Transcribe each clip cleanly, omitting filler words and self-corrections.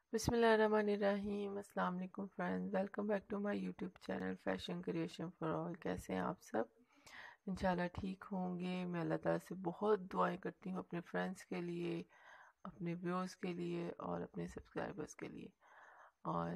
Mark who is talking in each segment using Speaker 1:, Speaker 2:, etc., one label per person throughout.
Speaker 1: بسم اللہ الرحمن الرحیم۔ السلام علیکم friends, welcome back to my YouTube channel fashion creation for all. کیسے ہیں آپ سب؟ انشاءاللہ ٹھیک ہوں گے۔ میں اللہ تعالیٰ سے بہت دعائیں کرتی ہوں اپنے فرینڈس کے لیے، اپنے ویورز کے لیے اور اپنے سبسکرائبرز کے لیے، اور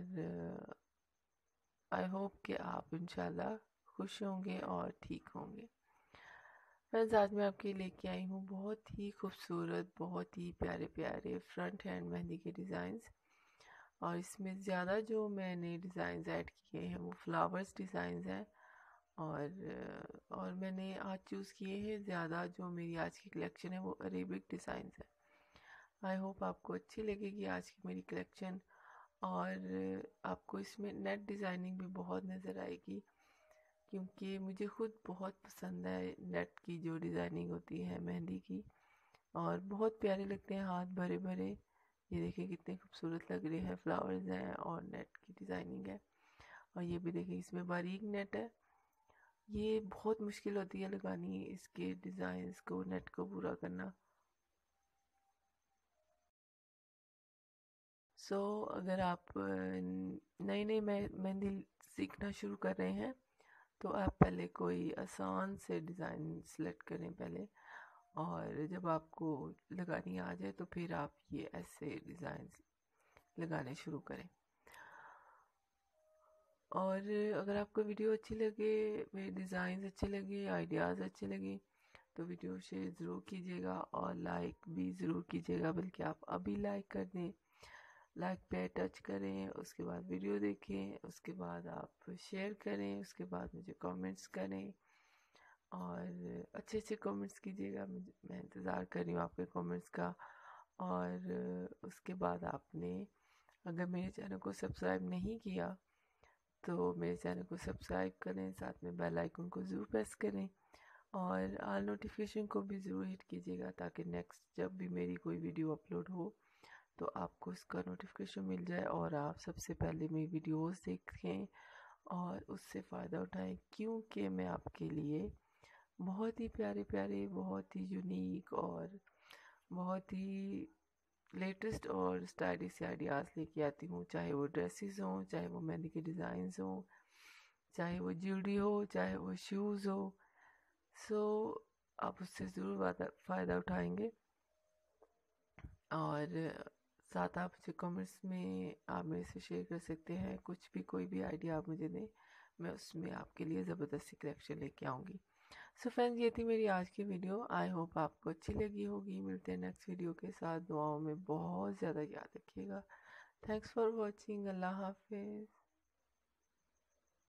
Speaker 1: آئی ہوپ کہ آپ انشاءاللہ خوش ہوں گے اور ٹھیک ہوں گے۔ فرینڈز، آج میں آپ کے لے کے آئی ہوں بہت ہی خوبصورت، بہت ہی پیارے پیارے فرنٹ ہینڈ مہندی کے ڈیزائنز، اور اس میں زیادہ جو میں نے ڈیزائنز ایڈ کیے ہیں وہ فلاورز ڈیزائنز ہیں، اور میں نے آج چوز کیے ہیں زیادہ، جو میری آج کی کلیکشن ہے وہ عریبک ڈیزائنز ہے۔ آئی ہوپ آپ کو اچھی لگے گی آج کی میری کلیکشن، اور آپ کو اس میں نیٹ ڈیزائننگ بھی بہت نظر آئے گی، کیونکہ مجھے خود بہت پسند ہے نیٹ کی جو ڈیزائننگ ہوتی ہے مہندی کی، اور بہت پیارے لگتے ہیں، ہاتھ بھرے بھرے۔ یہ دیکھیں کتنے خوبصورت لگ رہے ہیں، فلاورز ہیں اور نیٹ کی ڈیزائننگ ہے، اور یہ بھی دیکھیں اس میں باریک نیٹ ہے۔ یہ بہت مشکل ہوتی ہے لگانی، اس کے ڈیزائنز کو، نیٹ کو پورا کرنا۔ اگر آپ نئی مہندی سیکھنا شروع کر رہے ہیں تو آپ پہلے کوئی آسان سے ڈیزائن سلیکٹ کریں پہلے، اور جب آپ کو لگانی آ جائے تو پھر آپ یہ ایسے ڈیزائنز لگانے شروع کریں۔ اور اگر آپ کو ویڈیو اچھی لگے، میرے ڈیزائنز اچھے لگے، آئیڈیاز اچھے لگے، تو ویڈیو شیئر ضرور کیجیے گا اور لائک بھی ضرور کیجیے گا، بلکہ آپ ابھی لائک کر دیں، لائک پہ ٹچ کریں، اس کے بعد ویڈیو دیکھیں، اس کے بعد آپ شیئر کریں، اس کے بعد مجھے کامنٹس کریں، اور اچھے اچھے کامنٹس کیجیے گا، میں انتظار کر رہی ہوں آپ کے کامنٹس کا۔ اور اس کے بعد آپ نے اگر میرے چینل کو سبسکرائب نہیں کیا تو میرے چینل کو سبسکرائب کریں، ساتھ میں بیل آئیکن کو ضرور پریس کریں، اور آل نوٹیفیکیشن کو بھی ضرور ہٹ کیجیے گا، تاکہ نیکسٹ جب بھی میری کوئی ویڈیو اپلوڈ ہو تو آپ کو اس کا نوٹیفیکیشن مل جائے، اور آپ سب سے پہلے میری ویڈیوز دیکھیں اور اس سے فائدہ اٹھائیں، کیونکہ میں آپ کے لیے بہت ہی پیارے پیارے، بہت ہی یونیک اور بہت ہی لیٹسٹ اور اسٹائلش آئیڈیاز لے کے آتی ہوں، چاہے وہ ڈریسز ہوں، چاہے وہ مہندی کے ڈیزائنز ہوں، چاہے وہ جیولری ہو، چاہے وہ شوز ہو۔ آپ اس سے ضرور فائدہ اٹھائیں گے، اور ساتھ آپ مجھے کامنٹس میں آپ میرے سے شیئر کر سکتے ہیں، کچھ بھی، کوئی بھی آئیڈیا آپ مجھے دیں، میں اس میں آپ کے لیے زبردستی کلیکشن لے کے آؤں گی۔ فرینڈز، یہ تھی میری آج کی ویڈیو، آئی ہوپ آپ کو اچھی لگی ہوگی۔ ملتے ہیں نیکسٹ ویڈیو کے ساتھ، دعاؤں میں بہت زیادہ یاد رکھیے گا۔ تھینکس فار واچنگ، اللہ حافظ۔